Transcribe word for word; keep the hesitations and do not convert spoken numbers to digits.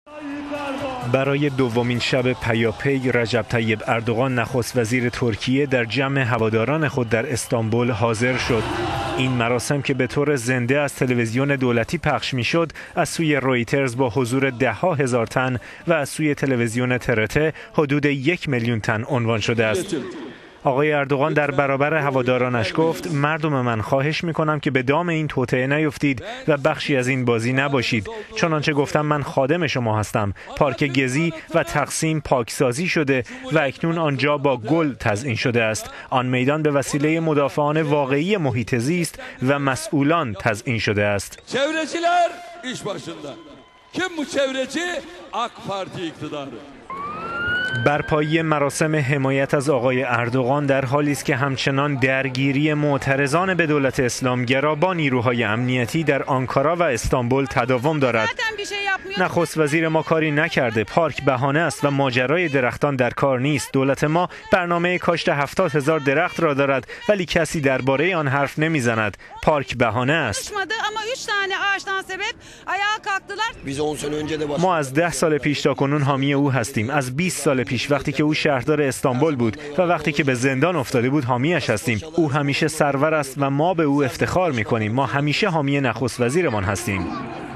برای دومین شب پیاپی رجب طیب اردوغان نخست وزیر ترکیه در جمع هواداران خود در استانبول حاضر شد. این مراسم که به طور زنده از تلویزیون دولتی پخش میشد، از سوی رویترز با حضور ده ها هزار تن و از سوی تلویزیون ترته حدود یک میلیون تن عنوان شده است. آقای اردوغان در برابر هوادارانش گفت: مردم من، خواهش میکنم که به دام این توطئه نیفتید و بخشی از این بازی نباشید. چنانچه گفتم، من خادم شما هستم. پارک گزی و تقسیم پاکسازی شده و اکنون آنجا با گل تزیین شده است. آن میدان به وسیله مدافعان واقعی محیط زیست و مسئولان تزیین شده است. چevreciler iş başında. Kim bu çevreci? AK Parti iktidarı. برپایی مراسم حمایت از آقای اردوغان در حالی است که همچنان درگیری معترضان به دولت اسلامگرا با نیروهای امنیتی در آنکارا و استانبول تداوم دارد. نخست وزیر ما کاری نکرده. پارک بهانه است و ماجرای درختان در کار نیست. دولت ما برنامه کاشت هفتاد هزار درخت را دارد، ولی کسی درباره آن حرف نمیزند. پارک بهانه است. ما از ده سال پیش تا کنون حامی او هستیم. از بیست سال پیش وقتی که او شهردار استانبول بود و وقتی که به زندان افتاده بود حامیش هستیم. او همیشه سرور است و ما به او افتخار می‌کنیم. ما همیشه حامی نخست وزیرمان هستیم.